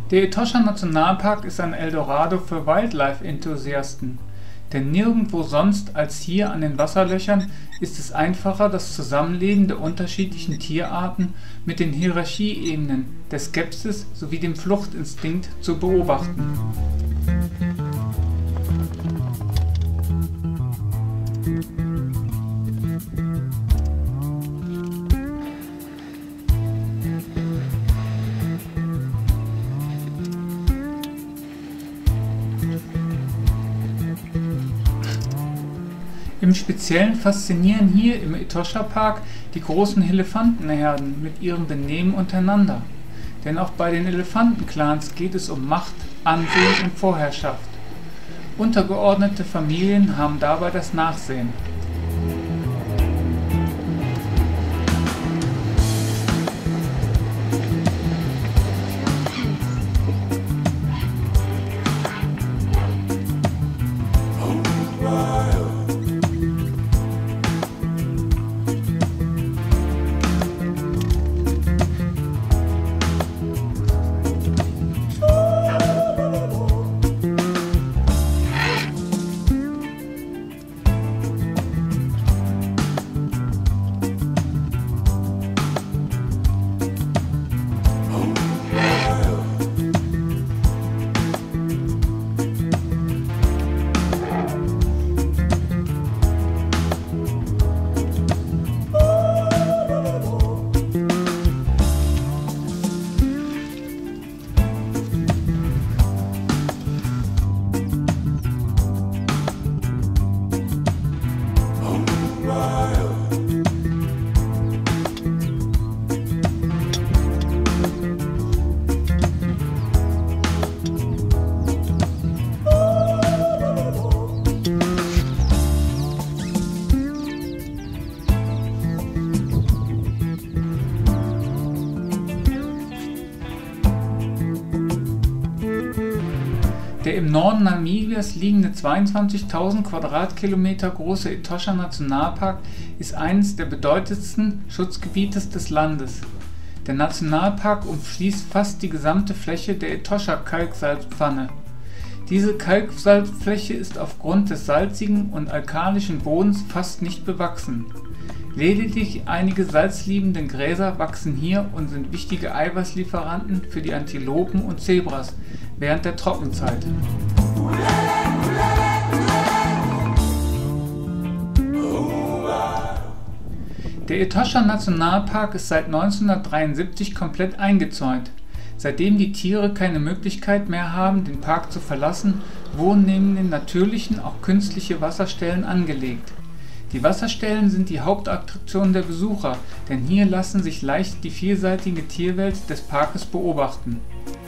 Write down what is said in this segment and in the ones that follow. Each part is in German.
Der Etosha-Nationalpark ist ein Eldorado für Wildlife-Enthusiasten, denn nirgendwo sonst als hier an den Wasserlöchern ist es einfacher, das Zusammenleben der unterschiedlichen Tierarten mit den Hierarchieebenen der Skepsis sowie dem Fluchtinstinkt zu beobachten. Im Speziellen faszinieren hier im Etosha-Park die großen Elefantenherden mit ihrem Benehmen untereinander. Denn auch bei den Elefantenclans geht es um Macht, Ansehen und Vorherrschaft. Untergeordnete Familien haben dabei das Nachsehen. Der im Norden Namibias liegende 22.000 Quadratkilometer große Etosha-Nationalpark ist eines der bedeutendsten Schutzgebiete des Landes. Der Nationalpark umschließt fast die gesamte Fläche der Etosha-Kalksalzpfanne. Diese Kalksalzfläche ist aufgrund des salzigen und alkalischen Bodens fast nicht bewachsen. Lediglich einige salzliebende Gräser wachsen hier und sind wichtige Eiweißlieferanten für die Antilopen und Zebras während der Trockenzeit. Der Etosha-Nationalpark ist seit 1973 komplett eingezäunt. Seitdem die Tiere keine Möglichkeit mehr haben, den Park zu verlassen, wurden neben den natürlichen auch künstliche Wasserstellen angelegt. Die Wasserstellen sind die Hauptattraktion der Besucher, denn hier lassen sich leicht die vielseitige Tierwelt des Parkes beobachten.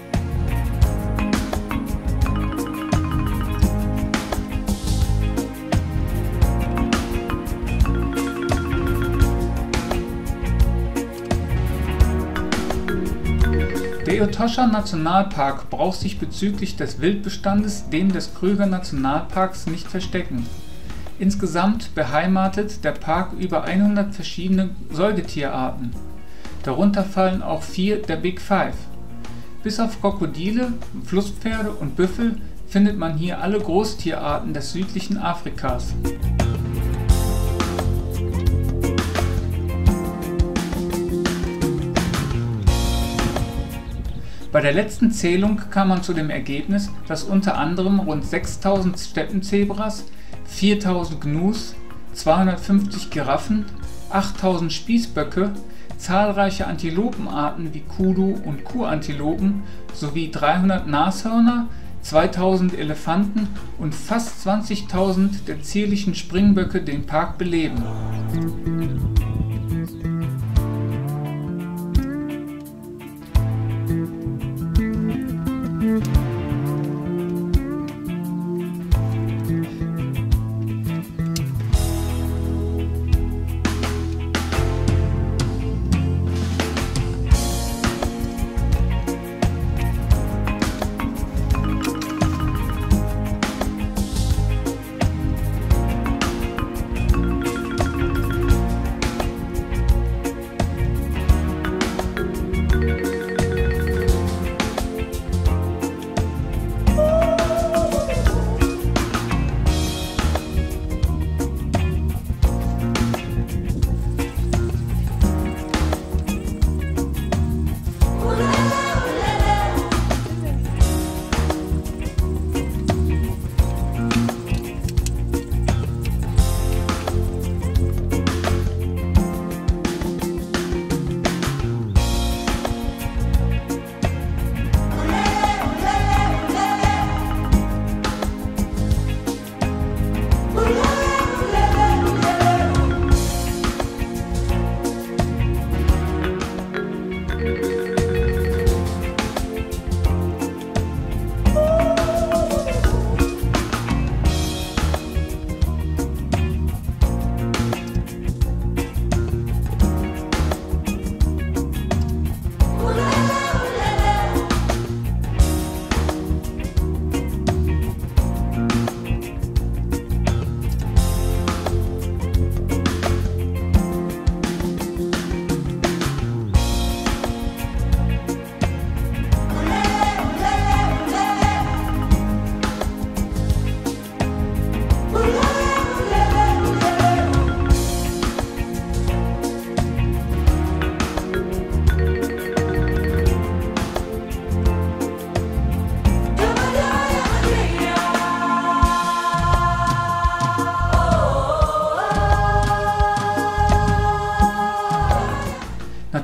Der Etosha-Nationalpark braucht sich bezüglich des Wildbestandes dem des Kruger-Nationalparks nicht verstecken. Insgesamt beheimatet der Park über 100 verschiedene Säugetierarten. Darunter fallen auch 4 der Big Five. Bis auf Krokodile, Flusspferde und Büffel findet man hier alle Großtierarten des südlichen Afrikas. Bei der letzten Zählung kam man zu dem Ergebnis, dass unter anderem rund 6000 Steppenzebras, 4000 Gnus, 250 Giraffen, 8000 Spießböcke, zahlreiche Antilopenarten wie Kudu und Kuhantilopen sowie 300 Nashörner, 2000 Elefanten und fast 20.000 der zierlichen Springböcke den Park beleben.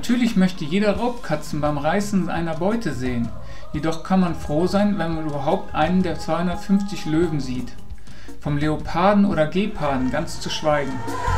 Natürlich möchte jeder Raubkatzen beim Reißen einer Beute sehen, jedoch kann man froh sein, wenn man überhaupt einen der 250 Löwen sieht. Vom Leoparden oder Geparden ganz zu schweigen.